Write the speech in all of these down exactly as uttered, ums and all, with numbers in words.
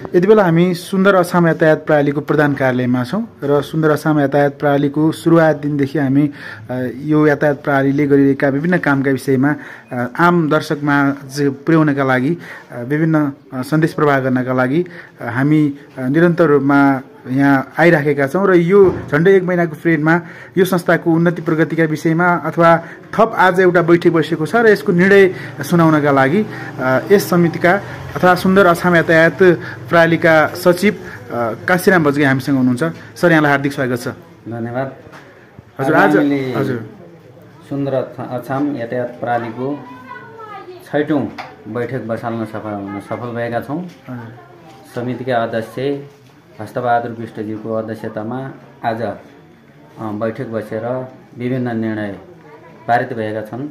यति बेला हामी सुन्दर अछाम यातायात प्रणालीको प्रधान कार्यालयमा छौँ र सुन्दर अछाम यातायात प्रणालीको सुरुवात दिनदेखि हामी यो यातायात प्रणालीले गरिरहेका विभिन्न कामका विषयमा आम दर्शकमा पुर्याउनका लागि विभिन्न सन्देश प्रवाह गर्नका लागि हामी निरन्तर रूपमा यहाँ आइराखेका छौँ र यो झन्डै एक महिनाको पिरियडमा यो संस्थाको उन्नति प्रगतिका विषयमा अथवा थप आज एउटा बैठक बसेको छ र यसको निर्णय सुनाउनका लागि यस समितिका अथवा सुन्दर अछाम यातायात प्रणालीका सचिव काशीराम भजगे हामीसँग हुनुहुन्छ। सर, यहाँलाई हार्दिक स्वागत छ। धन्यवाद। हजुर, आज हजुर सुन्दर अछाम यातायात प्रणालीको छैटौँ बैठक बसाल्न सफल सफल भएका छौँ। समितिका अध्यक्ष हस्तबहादुर विष्टज्यूको अध्यक्षतामा आज बैठक बसेर विभिन्न निर्णय पारित भएका छन्।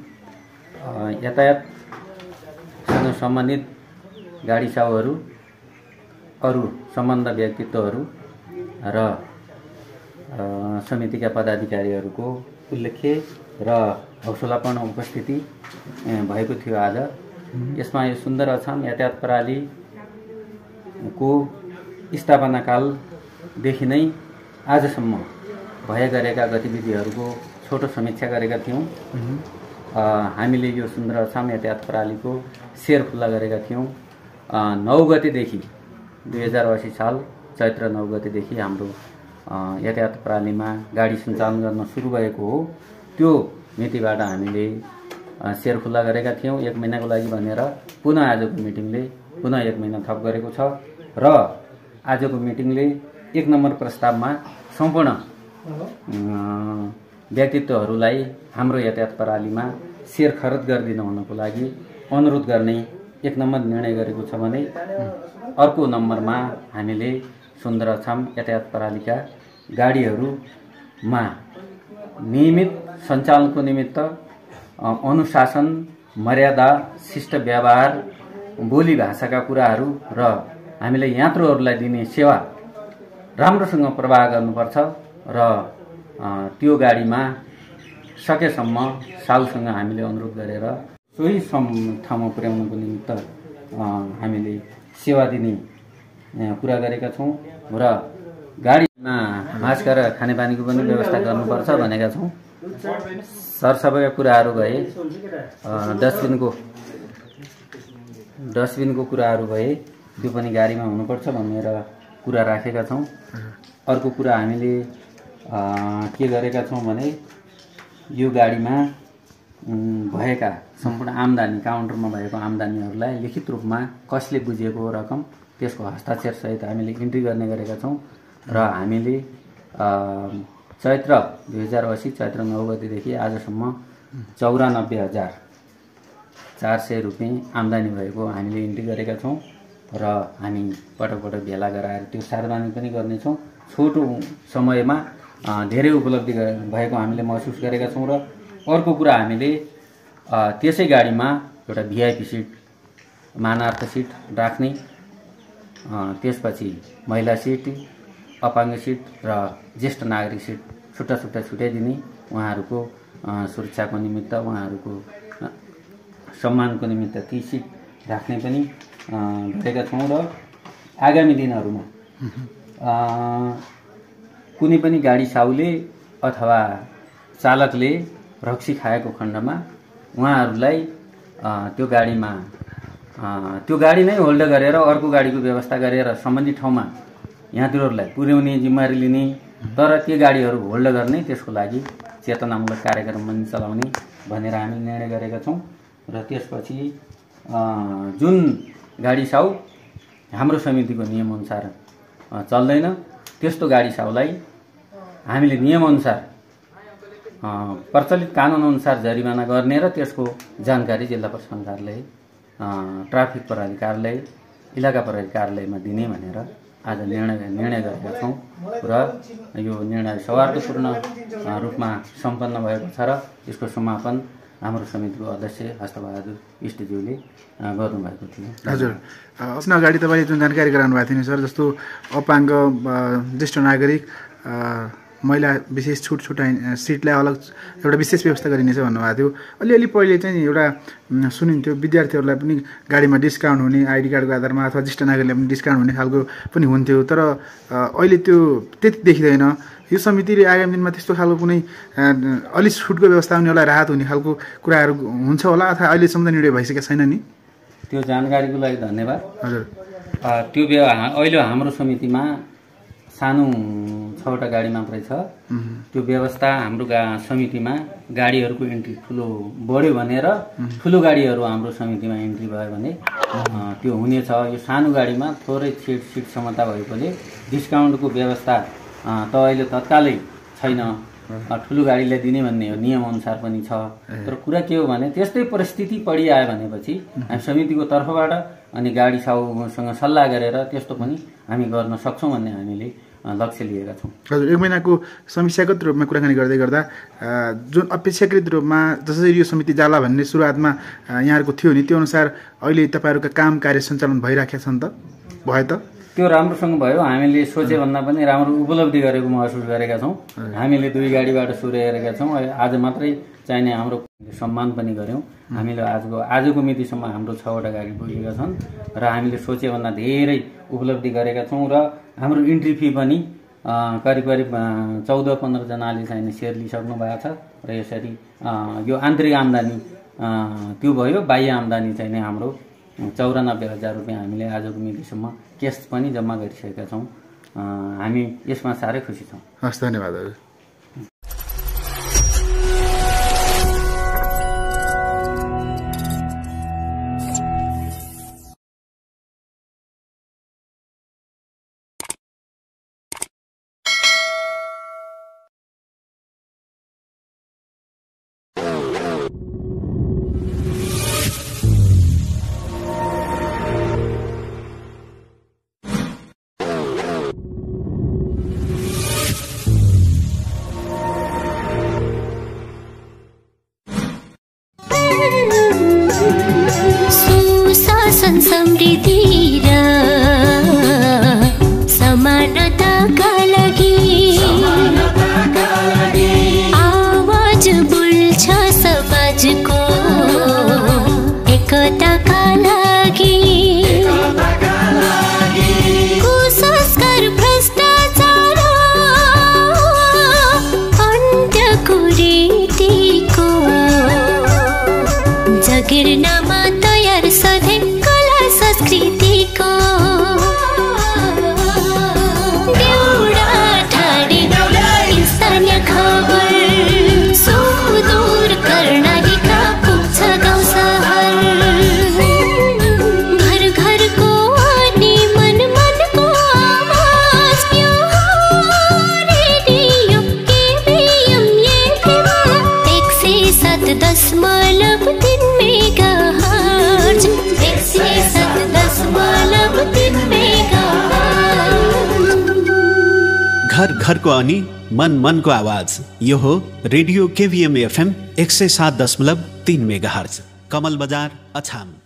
यातायातसँग सम्बन्धित गाडी साहुहरू, अरू सम्बन्ध व्यक्तित्वहरू र समितिका पदाधिकारीहरूको उल्लेख्य र हौसलापूर्ण उपस्थिति भएको थियो। आज यसमा यो सुन्दर अछाम यातायात प्रणालीको स्थापना कालदेखि नै आजसम्म भए गरेका गतिविधिहरूको छोटो समीक्षा गरेका थियौँ। हामीले यो सुन्दर अछाम यातायात प्रणालीको सेयर खुल्ला गरेका थियौँ। नौ गतेदेखि दुई हजार असी साल चैत्र नौ गतेदेखि हाम्रो यातायात प्रणालीमा गाडी सञ्चालन गर्न सुरु भएको हो। त्यो मितिबाट हामीले सेयर खुल्ला गरेका थियौँ एक महिनाको लागि भनेर। पुनः आजको मिटिङले पुनः एक महिना थप गरेको छ र आजको मिटिङले एक नम्बर प्रस्तावमा सम्पूर्ण व्यक्तित्वहरूलाई हाम्रो यातायात प्रणालीमा सेयर खरिद गरिदिनु हुनको लागि अनुरोध गर्ने एक नम्बर निर्णय गरेको छ भने अर्को नम्बरमा हामीले सुन्दर अछाम यातायात प्रणालीका गाडीहरूमा नियमित सञ्चालनको निमित्त अनुशासन, मर्यादा, शिष्ट व्यवहार, बोली भाषाका कुराहरू र हामीले यात्रुहरूलाई दिने सेवा राम्रोसँग प्रवाह गर्नुपर्छ र त्यो गाडीमा सकेसम्म साउसँग हामीले अनुरोध गरेर सोही ठाउँमा पुर्याउनको निमित्त हामीले सेवा दिने कुरा गरेका छौँ र गाडीमा मास्क र खानेपानीको पनि व्यवस्था गर्नुपर्छ भनेका छौँ। सरसफाइका कुराहरू भए, डस्टबिनको डस्टबिनको कुराहरू भए त्यो पनि गाडीमा हुनुपर्छ भनेर कुरा राखेका छौँ। अर्को कुरा हामीले के गरेका छौँ भने यो गाडीमा भएका सम्पूर्ण आम्दानी, काउन्टरमा भएको आम्दानीहरूलाई लिखित रूपमा कसले बुझेको रकम त्यसको हस्ताक्षरसहित हामीले इन्ट्री गर्ने गरेका छौँ र हामीले चैत्र दुई हजार असी चैत्र नौ गतिदेखि आजसम्म चौरानब्बे हजार चार सय रुपियाँ आम्दानी भएको हामीले इन्ट्री गरेका छौँ र हामी पटक पटक भेला गराएर त्यो सार्वजनिक पनि गर्नेछौँ। छोटो समयमा धेरै उपलब्धि भएको हामीले महसुस गरेका छौँ र अर्को कुरा हामीले त्यसै गाडीमा एउटा भिआइपी सिट, मानार्थ सिट राख्ने, त्यसपछि महिला सिट, अपाङ्ग सिट र ज्येष्ठ नागरिक सिट छुट्टा छुट्टा छुट्याइदिने, उहाँहरूको सुरक्षाको निमित्त, उहाँहरूको सम्मानको निमित्त ती सिट राख्ने पनि गरेका छौँ र आगामी दिनहरूमा कुनै पनि गाडी साउले अथवा चालकले रक्सी खाएको खण्डमा उहाँहरूलाई त्यो गाडीमा त्यो गाडी नै होल्ड गरेर अर्को गाडीको व्यवस्था गरेर सम्बन्धित ठाउँमा यात्रुहरूलाई पुर्याउने जिम्मेवारी लिने, तर त्यो गाडीहरू होल्ड गर्ने, त्यसको लागि चेतनामूलक कार्यक्रम पनि चलाउने भनेर हामी निर्णय गरेका छौँ। र त्यसपछि जुन गाडी साउ हाम्रो समितिको नियमअनुसार चल्दैन त्यस्तो गाडी साउलाई हामीले नियमअनुसार प्रचलित कानुनअनुसार जरिमाना गर्ने र त्यसको जानकारी जिल्ला प्रशासन कार्यालय, ट्राफिक प्रहरी कार्यालय, इलाका प्रहरी कार्यालयमा दिने भनेर आज निर्णय निर्णय गरेका छौँ र यो निर्णय सौहार्दपूर्ण रूपमा सम्पन्न भएको छ र यसको समापन हाम्रो समितिको अध्यक्ष हस्तबहादुर विष्टज्यूले गर्नुभएको थियो। हजुर, आफ्नो अगाडि तपाईँले जुन जानकारी गराउनु भएको थियो नि सर, जस्तो अपाङ्ग, ज्येष्ठ नागरिक महिला विशेष छुट छुटाइ सिटलाई अलग एउटा विशेष व्यवस्था गरिनेछ भन्नुभएको थियो। अलिअलि पहिले चाहिँ एउटा सुनिन्थ्यो विद्यार्थीहरूलाई पनि गाडीमा डिस्काउन्ट हुने, आइडी कार्डको आधारमा अथवा ज्येष्ठ नागरिकलाई पनि डिस्काउन्ट हुने खालको पनि हुन्थ्यो। तर अहिले त्यो त्यति देखिँदैन। यो समितिले आगामी दिनमा त्यस्तो खालको कुनै अलि छुटको व्यवस्था हुने होला, राहत हुने खालको कुराहरू हुन्छ होला अथवा अहिलेसम्म त निर्णय भइसकेको छैन नि? त्यो जानकारीको लागि धन्यवाद। हजुर, त्यो अहिले हाम्रो समितिमा सानो छवटा गाडी मात्रै छ। त्यो व्यवस्था हाम्रो गा समितिमा गाडीहरूको इन्ट्री ठुलो बढ्यो भनेर ठुलो गाडीहरू हाम्रो समितिमा इन्ट्री भयो भने त्यो हुनेछ। यो सानो गाडीमा थोरै सिट सिट क्षमता भएकोले डिस्काउन्टको व्यवस्था त अहिले तत्कालै छैन। ठुलो गाडीलाई दिने भन्ने हो, नियमअनुसार पनि छ। तर कुरा के हो भने त्यस्तै परिस्थिति पडिआयो भनेपछि हामी समितिको तर्फबाट अनि गाडी साउसँग सल्लाह गरेर त्यस्तो पनि हामी गर्न सक्छौँ भन्ने हामीले लक्ष्य लिएका छौँ। हजुर, एक महिनाको समीक्षागत रूपमा कुराकानी गर्दै गर्दा जुन अपेक्षाकृत रूपमा जसरी यो समिति जाला भन्ने सुरुवातमा यहाँहरूको थियो नि, त्यो अनुसार अहिले तपाईँहरूका काम कार्य सञ्चालन भइराखेका छन् त? भयो त? त्यो राम्रोसँग भयो। हामीले सोचेभन्दा पनि राम्रो उपलब्धि गरेको महसुस गरेका छौँ। हामीले दुई गाडीबाट सुरु हेरेका छौँ। आज मात्रै चाहिने हाम्रो सम्मान पनि गऱ्यौँ। हामीले आजको आजको मितिसम्म हाम्रो छवटा गाडी पुगेका छन् र हामीले सोचेभन्दा धेरै उपलब्धि गरेका छौँ। र हाम्रो इन्ट्री फी पनि करिब करिब चौध पन्ध्रजनाले चाहिने सेयर लिइसक्नु भएको छ। र यसरी यो आन्तरिक आम्दानी त्यो भयो। बाह्य आम्दानी चाहिँ नै हाम्रो चौरानब्बे हजार रुपियाँ हामीले आजको मितिसम्म केस पनि जम्मा गरिसकेका छौँ। हामी यसमा साह्रै खुसी छौँ। हस्, धन्यवाद। समृद्धि र समानताका लागि आवाज बुल्छ समाजको एकताका लागि कुसंस्कार भ्रष्टाचार अन्त्यको रीतिको जगिर्नामा तयार सधैँ संस्कृतिको देउडा ठाडी स्थानीय खबर सुदूर कर्णालीका पुग्छ गाउँ सहर घर घरको अनि मन मनको आवाज यो रेडियो केबिएम एफएम एक सय सात दशमलव तीन मेगा हर्ज घर घरको अनि मन मनको आवाज यो हो रेडियो केभिएम एफएम एक सय सात दशमलव तीन मेगा हर्ज, कमल बजार, अछाम।